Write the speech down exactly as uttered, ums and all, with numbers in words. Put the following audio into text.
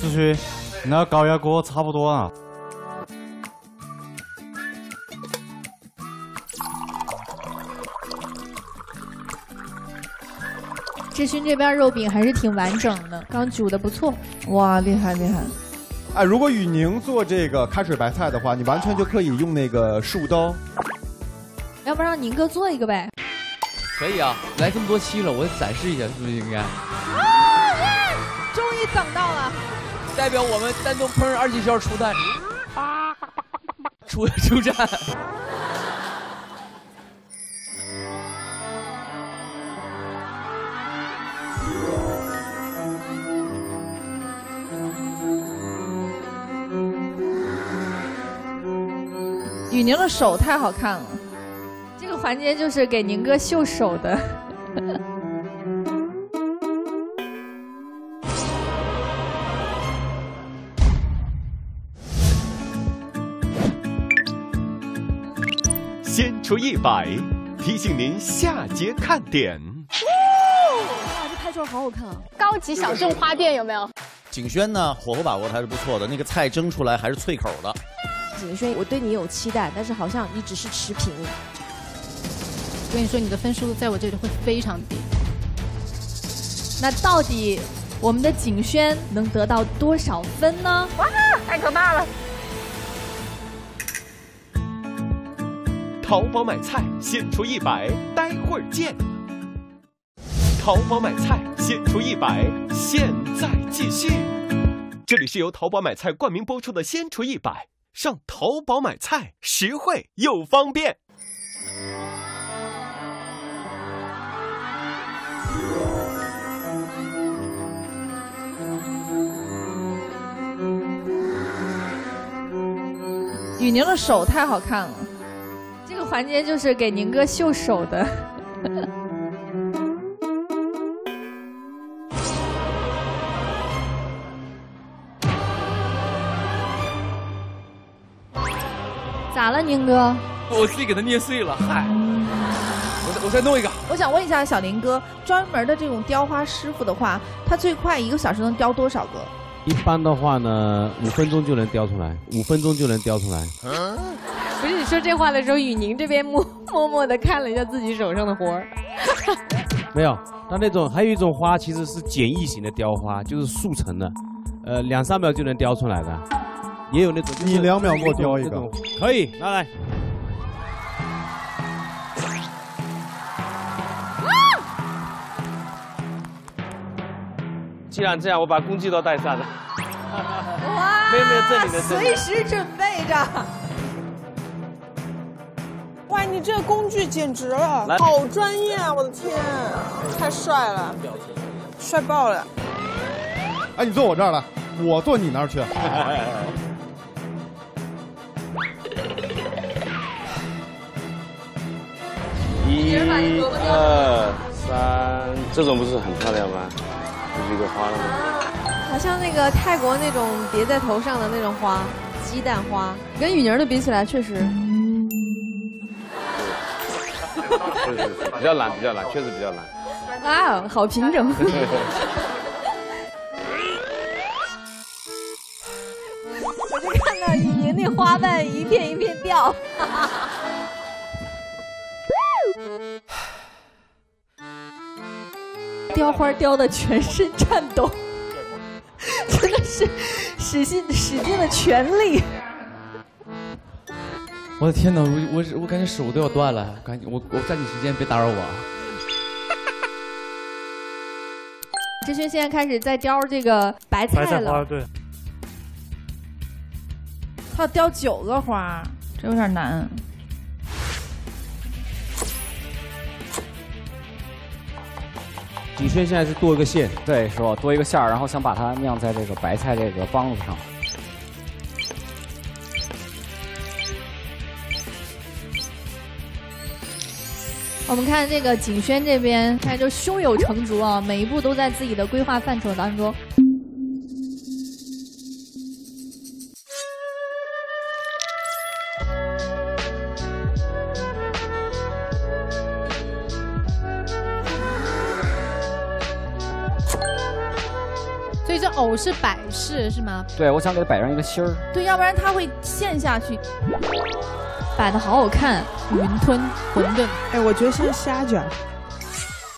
志勋，那高压锅差不多了。 志勋这边肉饼还是挺完整的，刚煮的不错。 哇，厉害厉害！ 哎，如果雨宁做这个开水白菜的话，你完全就可以用那个树刀。 要不让宁哥做一个呗？ 可以啊，来这么多期了，我展示一下，是不是应该？ 啊耶！终于等到了， 代表我们丹东烹饪二技校出战，出出战。 雨宁的手太好看了， 这个环节就是给宁哥秀手的。 先出一百，提醒您下节看点。 哇，这拍出来好好看啊！高级小众花店有没有？ 景轩呢，火候把握的还是不错的，那个菜蒸出来还是脆口的。 景轩，我对你有期待，但是好像你只是持平。 我跟你说，你的分数在我这里会非常低。 那到底我们的景轩能得到多少分呢？ 哇，太可怕了！ 淘宝买菜先出一百，待会儿见。淘宝买菜先出一百，现在继续。这里是由淘宝买菜冠名播出的《先出一百》。上淘宝买菜，实惠又方便。 雨宁的手太好看了， 这个环节就是给宁哥秀手的。咋了，宁哥？ 我自己给他捏碎了，嗨！我再我再弄一个。 我想问一下小林哥，专门的这种雕花师傅的话，他最快一个小时能雕多少个？ 一般的话呢，五分钟就能雕出来，五分钟就能雕出来。 嗯、不是你说这话的时候，雨宁这边默默默的看了一下自己手上的活儿。 没有，但那种还有一种花其实是简易型的雕花，就是速成的，呃，两三秒就能雕出来的。也有那种， 你两秒给我雕一个， 可以，拿来。既然这样，我把工具都带上了。 哇！ 没有没有，这里的随时准备着。 哇，你这个工具简直了，好专业啊！我的天，太帅了，帅爆了！ 哎，你坐我这儿来，我坐你那儿去。 一、二、三，这种不是很漂亮吗？一个花了吗？ 好像那个泰国那种别在头上的那种花，鸡蛋花，跟雨宁的比起来，确实比较难，比较难，确实比较难。 哇，好平整。 我就看到雨宁那花瓣一片一片掉。雕花雕的全身颤抖，真的是使尽使尽了全力。 我的天哪，我我我感觉手都要断了，赶紧我我抓紧时间，别打扰我啊！ 志勋现在开始在雕这个白菜了， 白菜花对， 他要雕九个花，这有点难。 景轩现在是多一个馅， 对，是吧？多一个馅儿，然后想把它酿在这个白菜这个帮子上。 我们看这个景轩这边，看就胸有成竹啊，每一步都在自己的规划范畴当中。 所以这藕是摆饰是吗？ 对，我想给它摆上一个芯儿。 对，要不然它会陷下去。 摆的好好看， 云吞馄饨。 哎，我觉得像虾饺。